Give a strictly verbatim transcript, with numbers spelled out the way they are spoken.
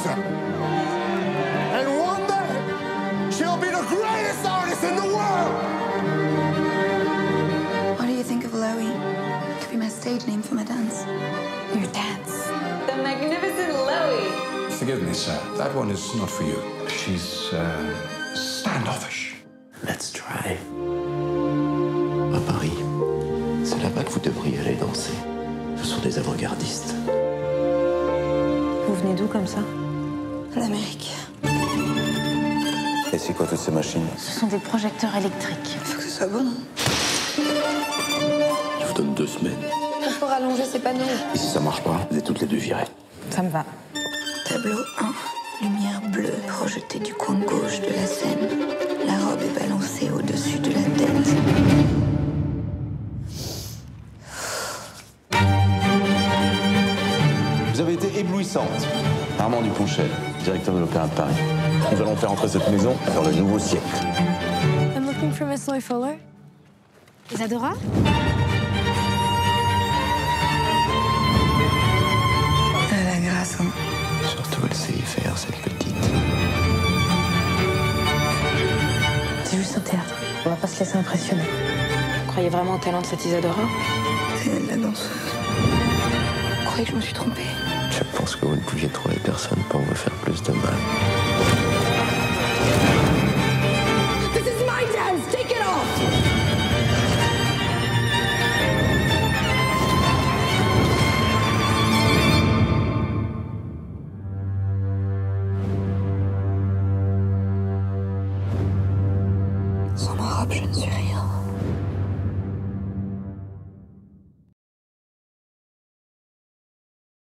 dancer. And one day, she'll be the greatest artist in the world. What do you think of Loey? Could be my stage name for my dance. Your dance. The magnificent Loey. Forgive me, sir. That one is not for you. She's uh, standoffish. Let's try. À Paris, c'est là-bas que vous devriez aller danser. Ce sont des avant-gardistes. Vous venez d'où comme ça? L'Amérique. Et c'est quoi toutes ces machines? Ce sont des projecteurs électriques. Faut que ce soit bon. Je vous donne deux semaines. Pour rallonger ces panneaux. Et si ça marche pas, vous êtes toutes les deux virées. Ça me va. Tableau un. Lumière bleue projetée du coin gauche de la scène. La robe est balancée au-dessus de la tête. Vous avez été éblouissante. Armand Duponchel, directeur de l'Opéra de Paris. Nous allons faire entrer cette maison dans le nouveau siècle. I'm looking for Miss Loy Fuller. Isadora? Elle a la grâce, hein. Surtout, elle sait y faire, cette petite. C'est juste un théâtre. On va pas se laisser impressionner. Vous croyez vraiment au talent de cette Isadora? C'est elle, la danseuse. Vous croyez que je me suis trompée? Je pense que vous ne pouviez trouver personne pour vous faire plus de mal.